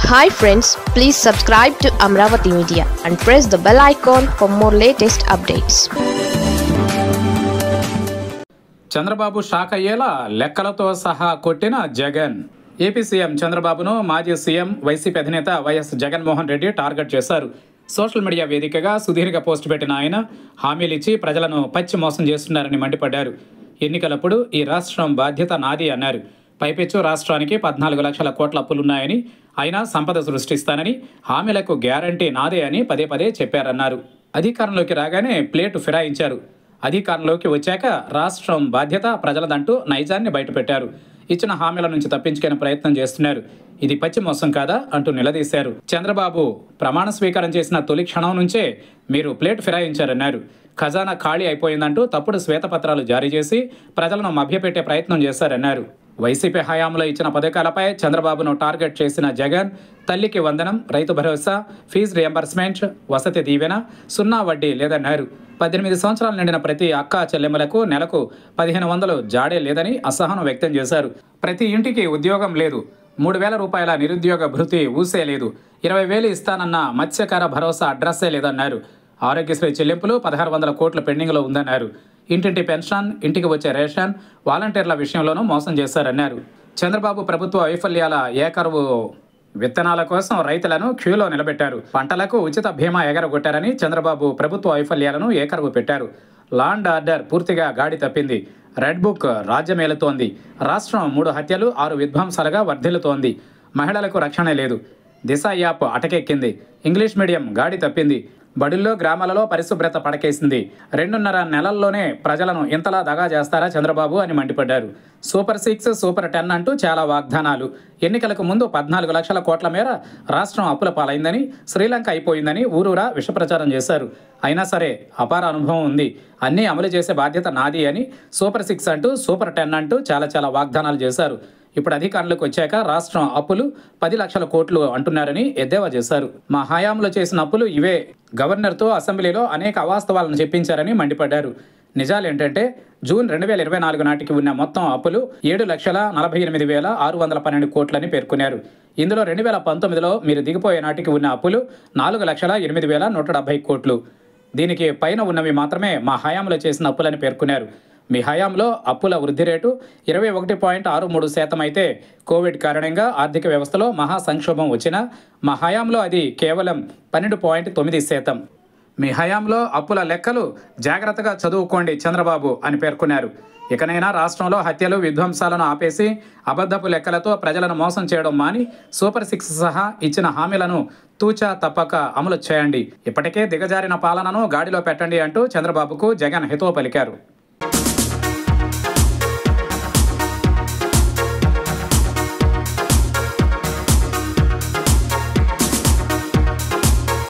Hi friends, please subscribe to Amravati Media and press the bell icon for more latest updates. Chandrababu shock అయ్యేలా లెక్కలతో సహా కొట్టిన Jagan. AP CM చంద్రబాబును మాజీ CM YCP అధినేత వైఎస్ జగన్మోహన్ రెడ్డి టార్గెట్ చేశారు. సోషల్ మీడియా వేదికగా సుదీర్ఘ పోస్ట్ పెట్టిన ఆయన హామీలిచ్చి ప్రజలను పచ్చి మోసం చేస్తున్నారని మండిపడ్డారు. ఎన్నికలప్పుడు ఈ రాష్ట్రం బాధ్యత నాది అన్నారు. పైపెచ్చు రాష్ట్రానికి 14 లక్షల కోట్ల అప్పులున్నాయని, అయినా సంపద సృష్టిస్తానని, హామీలకు గ్యారంటీ నాదే అని పదే పదే చెప్పారన్నారు. అధికారంలోకి రాగానే ప్లేటు ఫిరాయించారు. అధికారంలోకి వచ్చాక రాష్ట్రం బాధ్యత ప్రజలదంటూ నైజాన్ని బయటపెట్టారు. ఇచ్చిన హామీల నుంచి తప్పించుకునే ప్రయత్నం చేస్తున్నారు. ఇది పచ్చి మోసం కాదా అంటూ నిలదీశారు. చంద్రబాబు ప్రమాణ స్వీకారం చేసిన తొలి క్షణం నుంచే మీరు ప్లేట్ ఫిరాయించారన్నారు. ఖజానా ఖాళీ అయిపోయిందంటూ తప్పుడు శ్వేతపత్రాలు జారీ చేసి ప్రజలను మభ్యపెట్టే ప్రయత్నం చేశారన్నారు. వైసీపీ హయాంలో ఇచ్చిన పథకాలపై చంద్రబాబును టార్గెట్ చేసిన జగన్ తల్లికి వందనం, రైతు భరోసా, ఫీజు రియంబర్స్మెంట్, వసతి దీవెన, సున్నా వడ్డీ లేదన్నారు. 18 సంవత్సరాలు నిండిన ప్రతి అక్క చెల్లెమ్మలకు నెలకు 1500 జాడే లేదని అసహనం వ్యక్తం చేశారు. ప్రతి ఇంటికి ఉద్యోగం లేదు, 3000 రూపాయల నిరుద్యోగ భృతి ఊసే లేదు, 20,000 ఇస్తానన్న మత్స్యకార భరోసా అడ్రస్సే లేదన్నారు. ఆరోగ్యశ్రీ చెల్లింపులు 1600 కోట్ల పెండింగ్లో ఉందన్నారు. ఇంటింటి పెన్షన్, ఇంటికి వచ్చే రేషన్, వాలంటీర్ల విషయంలోనూ మోసం చేశారన్నారు. చంద్రబాబు ప్రభుత్వ వైఫల్యాల ఏకరువు విత్తనాల కోసం రైతులను క్యూలో నిలబెట్టారు. పంటలకు ఉచిత బీమా ఎగరగొట్టారని చంద్రబాబు ప్రభుత్వ వైఫల్యాలను ఏకరువు పెట్టారు. లా అండ్ ఆర్డర్ పూర్తిగా గాడి తప్పింది. రెడ్ బుక్ రాజ్యమేలుతోంది. రాష్ట్రం 3 హత్యలు 6 విధ్వంసాలుగా వర్ధిల్లుతోంది. మహిళలకు రక్షణ లేదు. దిశ యాప్ అటకెక్కింది. ఇంగ్లీష్ మీడియం గాడి తప్పింది. బడుల్లో గ్రామాలలో పరిశుభ్రత పడకేసింది. 2.5 నెలల్లోనే ప్రజలను ఇంతలా దగా చేస్తారా చంద్రబాబు అని మండిపడ్డారు. సూపర్ 6, సూపర్ 10 అంటూ చాలా వాగ్దానాలు. ఎన్నికలకు ముందు 14 లక్షల కోట్ల మేర రాష్ట్రం అప్పుల పాలైందని, శ్రీలంక అయిపోయిందని ఊరూరా విషప్రచారం చేశారు. అయినా సరే అపార అనుభవం ఉంది, అన్నీ అమలు చేసే బాధ్యత నాది అని సూపర్ 6 అంటూ, సూపర్ 10 అంటూ చాలా వాగ్దానాలు చేశారు. ఇప్పుడు అధికారంలోకి వచ్చాక రాష్ట్రం అప్పులు 10 లక్షల కోట్లు అంటున్నారని ఎద్దేవా చేశారు. మా హయాంలో చేసిన అప్పులు ఇవే, గవర్నర్తో అసెంబ్లీలో అనేక అవాస్తవాలను చెప్పించారని మండిపడ్డారు. నిజాలేంటంటే జూన్ 2024 నాటికి ఉన్న మొత్తం అప్పులు 7,48,612 కోట్లని పేర్కొన్నారు. ఇందులో 2019లో మీరు దిగిపోయే నాటికి ఉన్న అప్పులు 4,08,170 కోట్లు. దీనికి పైన ఉన్నవి మాత్రమే మా హయాంలో చేసిన అప్పులని పేర్కొన్నారు. మీ హయాంలో అప్పుల వృద్ధి రేటు 21.63% అయితే, కోవిడ్ కారణంగా ఆర్థిక వ్యవస్థలో మహా సంక్షోభం వచ్చినా మా హయాంలో అది కేవలం 12.9%. మీ హయాంలో అప్పుల లెక్కలు జాగ్రత్తగా చదువుకోండి చంద్రబాబు అని పేర్కొన్నారు. ఇకనైనా రాష్ట్రంలో హత్యలు, విధ్వంసాలను ఆపేసి అబద్ధపు లెక్కలతో ప్రజలను మోసం చేయడం మాని సూపర్ 6 సహా ఇచ్చిన హామీలను తూచా తప్పక అమలు చేయండి. ఇప్పటికే దిగజారిన పాలనను గాడిలో పెట్టండి అంటూ చంద్రబాబుకు జగన్ హితవు పలికారు.